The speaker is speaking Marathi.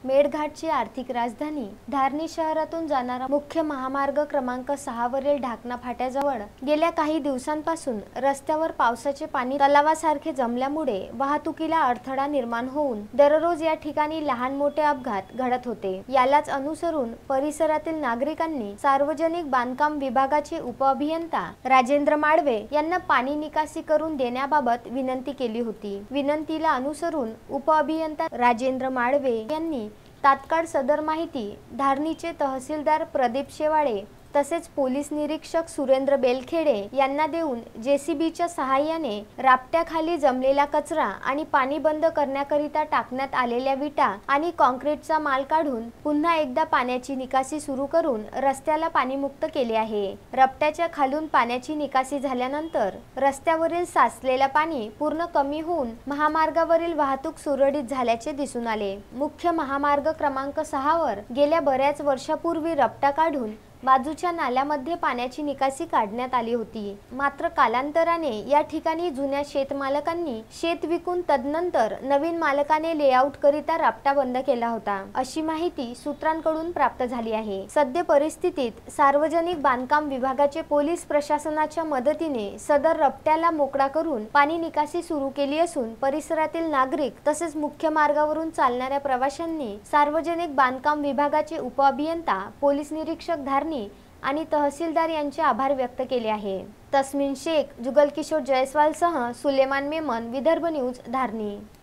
मेळघाटची आर्थिक राजधानी धारणी शहरातून जाणारा मुख्य महामार्ग क्रमांक 6 वरील ढाकणा फाट्याजवळ गेल्या काही दिवसांपासून रस्त्यावर पावसाचे पाणी तलावासारखे जमल्यामुळे वाहतुकीला अडथळा निर्माण होऊन दररोज या ठिकाणी लहान मोठे अपघात घडत होते। यालाच अनुसरून परिसरातील नागरिकांनी सार्वजनिक बांधकाम विभागाचे उपअभियंता राजेंद्र माळवे यांना पाणी निकासी करून देण्याबाबत विनंती केली होती। विनंतीला अनुसरून उपअभियंता राजेंद्र माळवे यांनी तात्काळ सदर माहिती धारणीचे तहसीलदार प्रदीप शेवाळे तसेच पोलीस निरीक्षक सुरेंद्र बेलखेडे यांना देऊन जेसीबीच्या सहाय्याने राफ्ट्याखाली जमलेला कचरा आणि पाणी बंद करण्याकरिता टाकण्यात आलेल्या विटा आणि कॉन्क्रीटचा माल काढून पुन्हा एकदा पाण्याची निकासी सुरू करून रस्त्याला पाणीमुक्त केले आहे। राफ्ट्याच्या खालून पाण्याची निकासी झाल्यानंतर रस्त्यावरील साचलेले पाणी पूर्ण कमी होऊन महामार्गावरील वाहतूक सुरळीत झाल्याचे दिसून आले। मुख्य महामार्ग क्रमांक 6 वर गेल्या बऱ्याच वर्षापूर्वी राफ्टा काढून बाजूच्या नाल्यामध्ये पाण्याची निकासी काढण्यात आली होती। मात्र कालांतराने या ठिकाणी जुन्या शेतमालकांनी शेत विकून तदनंतर नवीन मालकाने लेआउट करिता राफ्टा बंद केला होता, अशी माहिती सूत्रांकडून प्राप्त झाली आहे। सद्य परिस्थितीत सार्वजनिक बांधकाम विभागाचे पोलीस प्रशासनाच्या मदतीने सदर राफ्ट्याला मोकळा करून पाणी निकासी सुरू केली असून परिसरातील नागरिक तसेच मुख्य मार्गावरून चालणाऱ्या प्रवाशांनी सार्वजनिक बांधकाम विभागाचे उपअभियंता पोलीस निरीक्षक धारणी आणि तहसीलदार यांचे आभार व्यक्त केले आहे। तस्मीन शेख, जुगल किशोर जयस्वाल सह सुलेमान मेमन, विदर्भ न्यूज, धारणी।